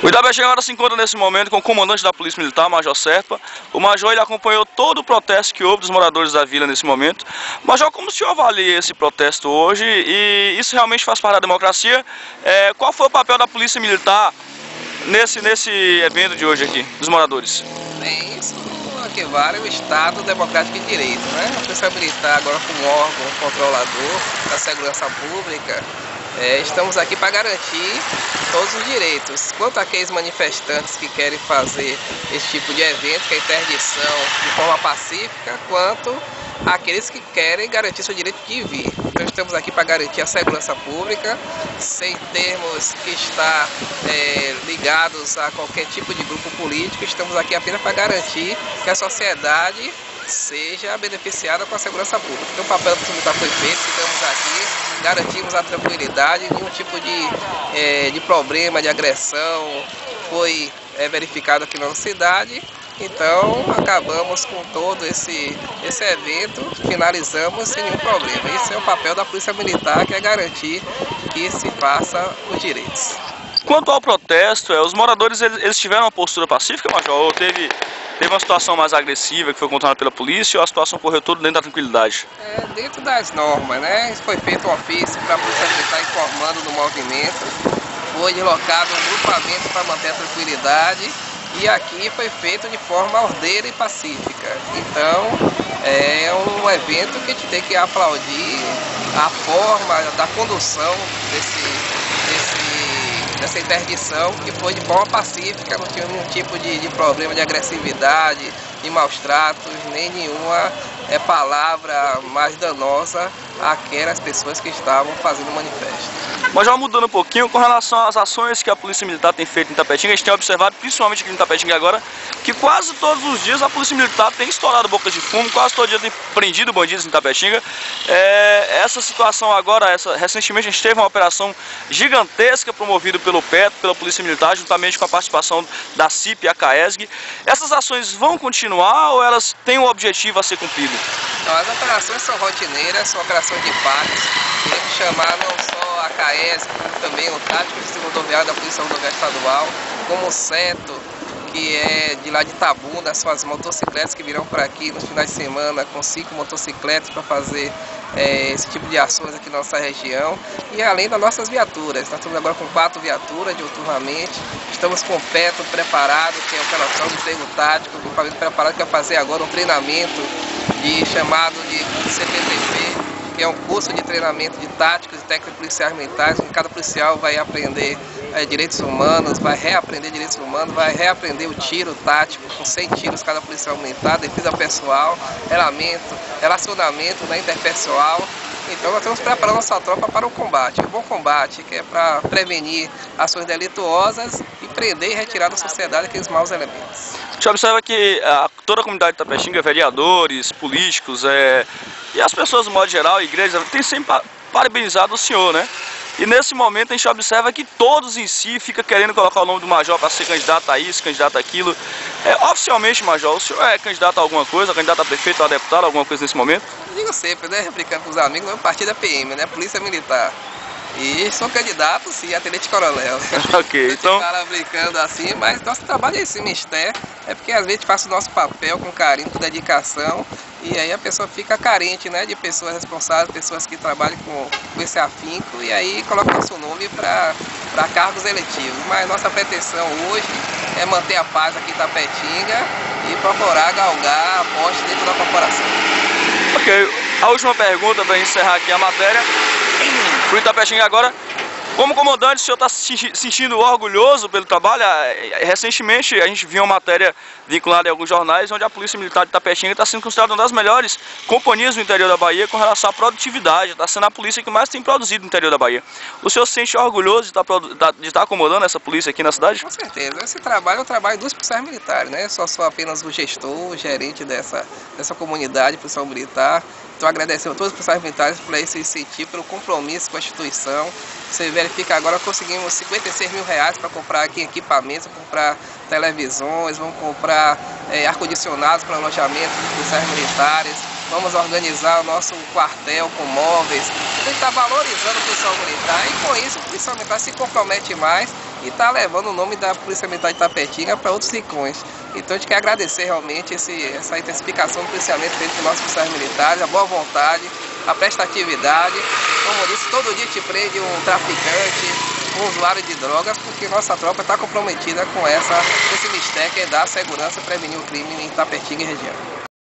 O Itabetininga agora se encontra nesse momento com o comandante da Polícia Militar, Major Serpa. O Major ele acompanhou todo o protesto que houve dos moradores da vila nesse momento. Major, como o senhor avalia esse protesto hoje e isso realmente faz parte da democracia? Qual foi o papel da Polícia Militar nesse evento de hoje aqui, dos moradores? Bem, isso equivale ao Estado Democrático de Direito, né? A Polícia Militar agora como órgão controlador da segurança pública, estamos aqui para garantir todos os direitos. Quanto àqueles manifestantes que querem fazer esse tipo de evento, que é interdição de forma pacífica, quanto àqueles que querem garantir seu direito de vir. Então estamos aqui para garantir a segurança pública, sem termos que estar ligados a qualquer tipo de grupo político. Estamos aqui apenas para garantir que a sociedade seja beneficiada com a segurança pública. Então o papel da Polícia Militar foi feito, ficamos aqui, garantimos a tranquilidade, nenhum tipo de problema, de agressão foi verificado aqui na nossa cidade. Então acabamos com todo esse evento, finalizamos sem nenhum problema. Esse é o papel da Polícia Militar, que é garantir que se faça os direitos. Quanto ao protesto, os moradores eles tiveram uma postura pacífica, Major? Ou teve uma situação mais agressiva que foi controlada pela polícia, ou a situação correu tudo dentro da tranquilidade? Dentro das normas, né? Foi feito um ofício para a Polícia Militar informando do movimento, foi deslocado um grupamento para manter a tranquilidade e aqui foi feito de forma ordeira e pacífica. Então é um evento que a gente tem que aplaudir a forma da condução dessa interdição, que foi de forma pacífica, não tinha nenhum tipo de problema de agressividade, de maus tratos, nem nenhuma palavra mais danosa àquelas pessoas que estavam fazendo o manifesto. Mas já mudando um pouquinho, com relação às ações que a Polícia Militar tem feito em Itapetinga, a gente tem observado, principalmente aqui em Itapetinga agora, que quase todos os dias a Polícia Militar tem estourado bocas de fumo, quase todo dia tem prendido bandidos em Itapetinga. Essa situação agora, recentemente a gente teve uma operação gigantesca promovida pelo PETRO, pela Polícia Militar, juntamente com a participação da CIP e a CAESG. Essas ações vão continuar ou elas têm um objetivo a ser cumprido? Não, as operações são rotineiras, são operações de partes. Temos que chamar não só a CAESG, como também o Tático de Rodoviário da Polícia Rodoviária Estadual, como o CETO, que é de lá de Itabuna, são as motocicletas que virão por aqui nos finais de semana com 5 motocicletas para fazer esse tipo de ações aqui na nossa região, e além das nossas viaturas. Nós estamos agora com 4 viaturas diuturnamente, estamos com o PETRO preparado, que é a operação de treino tático, o equipamento preparado que vai fazer agora um treinamento chamado de CPTP, que é um curso de treinamento de táticos e técnicos policiais militares, onde cada policial vai aprender direitos humanos, vai reaprender direitos humanos, vai reaprender o tiro tático, com 100 tiros cada policial militar, defesa pessoal, relacionamento interpessoal. Então nós estamos preparando nossa tropa para o combate, o bom combate, que é para prevenir ações delituosas e prender e retirar da sociedade aqueles maus elementos. A gente observa que toda a comunidade de Itapetinga, vereadores, políticos e as pessoas, de modo geral, a igreja, tem sempre parabenizado o senhor, né? E nesse momento a gente observa que todos em si ficam querendo colocar o nome do Major para ser candidato a isso, candidato a aquilo. Oficialmente, Major, o senhor é candidato a alguma coisa, candidato a prefeito, a deputado, alguma coisa nesse momento? Eu digo sempre, né, brincando com os amigos, meu partido é PM, né, Polícia Militar. E sou candidato, sim, a tenente-coronel. Ok, então... A gente fala brincando assim, mas nosso trabalho é esse mistério. É porque às vezes a gente faz o nosso papel com carinho, com dedicação, e aí a pessoa fica carente, né, de pessoas responsáveis, pessoas que trabalham com esse afinco, e aí coloca nosso nome para cargos eletivos. Mas nossa pretensão hoje é manter a paz aqui em Itapetinga e procurar galgar a poste dentro da corporação. Ok, a última pergunta para encerrar aqui a matéria. Para o Itapetinga agora, como comandante, o senhor está se sentindo orgulhoso pelo trabalho? Recentemente a gente viu uma matéria vinculada em alguns jornais onde a Polícia Militar de Itapetinga está sendo considerada uma das melhores companhias do interior da Bahia com relação à produtividade. Está sendo a polícia que mais tem produzido no interior da Bahia. O senhor se sente orgulhoso de estar comandando essa polícia aqui na cidade? Com certeza. Esse trabalho é o trabalho dos policiais militares, né? Sou apenas o gestor, o gerente dessa comunidade policial militar. Então agradecendo a todos os policiais militares por esse incentivo, pelo compromisso com a instituição. Você verifica agora, conseguimos R$56 mil para comprar aqui equipamentos, vamos comprar televisões, vamos comprar ar-condicionados para alojamento dos policiais militares, vamos organizar o nosso quartel com móveis. A gente está valorizando o policial militar e com isso o policial militar se compromete mais e está levando o nome da Polícia Militar de Itapetinga para outros rincões. Então a gente quer agradecer realmente essa intensificação do policiamento feito por nossos policiais militares, a boa vontade, a prestatividade. Como eu disse, todo dia te prende um traficante, um usuário de drogas, porque nossa tropa está comprometida com esse mistério que é dar segurança e prevenir o crime em Itapetinga e região.